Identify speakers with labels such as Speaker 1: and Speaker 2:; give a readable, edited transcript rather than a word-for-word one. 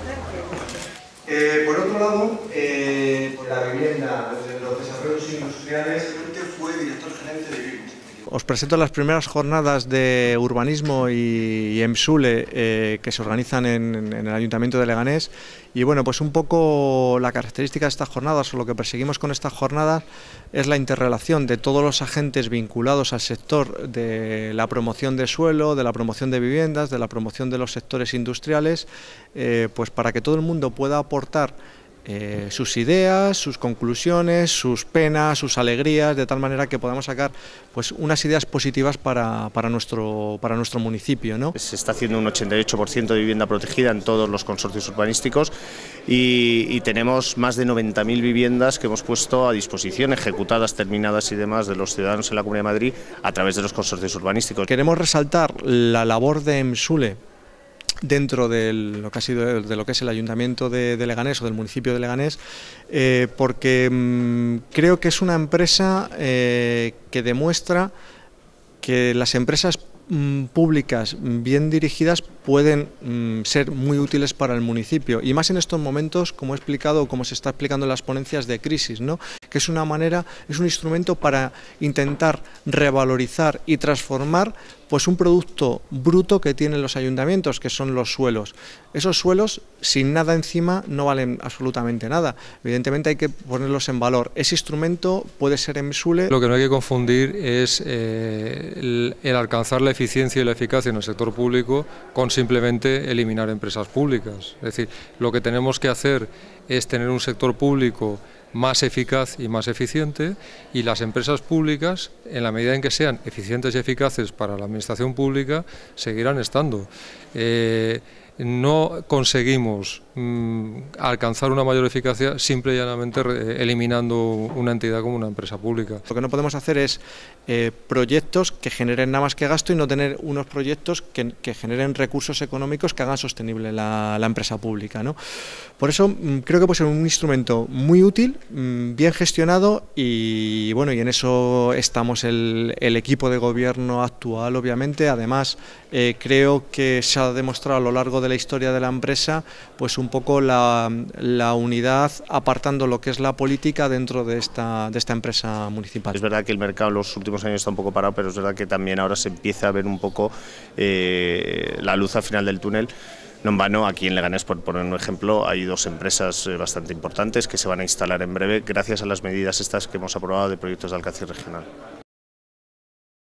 Speaker 1: Por otro lado, la vivienda, los desarrollos industriales. Usted fue director gerente de Vivos. Os presento las primeras jornadas de urbanismo y EMSULE que se organizan en el Ayuntamiento de Leganés. Y bueno, pues un poco la característica de estas jornadas, o lo que perseguimos con estas jornadas, es la interrelación de todos los agentes vinculados al sector de la promoción de suelo, de la promoción de viviendas, de la promoción de los sectores industriales, pues para que todo el mundo pueda aportar sus ideas, sus conclusiones, sus penas, sus alegrías, de tal manera que podamos sacar pues unas ideas positivas para nuestro municipio, ¿no?
Speaker 2: Se está haciendo un 88% de vivienda protegida en todos los consorcios urbanísticos y tenemos más de 90.000 viviendas que hemos puesto a disposición, ejecutadas, terminadas y demás, de los ciudadanos en la Comunidad de Madrid a través de los consorcios urbanísticos.
Speaker 1: Queremos resaltar la labor de EMSULE dentro de lo que ha sido de lo que es el Ayuntamiento de Leganés o del municipio de Leganés, porque creo que es una empresa que demuestra que las empresas públicas bien dirigidas pueden ser muy útiles para el municipio, y más en estos momentos, como he explicado, como se está explicando en las ponencias de crisis, ¿no? Que es una manera, es un instrumento para intentar revalorizar y transformar pues un producto bruto que tienen los ayuntamientos, que son los suelos. Esos suelos, sin nada encima, no valen absolutamente nada. Evidentemente hay que ponerlos en valor. Ese instrumento puede ser EMSULE.
Speaker 3: Lo que no hay que confundir es el alcanzar la eficiencia y la eficacia en el sector público con simplemente eliminar empresas públicas. Es decir, lo que tenemos que hacer es tener un sector público más eficaz y más eficiente, y las empresas públicas, en la medida en que sean eficientes y eficaces para la administración pública, seguirán estando. No conseguimos alcanzar una mayor eficacia simple y llanamente eliminando una entidad como una empresa pública.
Speaker 1: Lo que no podemos hacer es proyectos que generen nada más que gasto, y no tener unos proyectos que generen recursos económicos que hagan sostenible la empresa pública, ¿no? Por eso creo que puede ser un instrumento muy útil, bien gestionado, y bueno, y en eso estamos el equipo de gobierno actual, obviamente. Además, creo que se ha demostrado a lo largo de la historia de la empresa pues un poco la unidad, apartando lo que es la política dentro de esta empresa municipal.
Speaker 2: Es verdad que el mercado en los últimos años está un poco parado, pero es verdad que también ahora se empieza a ver un poco la luz al final del túnel. No en vano, aquí en Leganés, por poner un ejemplo, hay dos empresas bastante importantes que se van a instalar en breve gracias a las medidas estas que hemos aprobado de proyectos de alcance regional.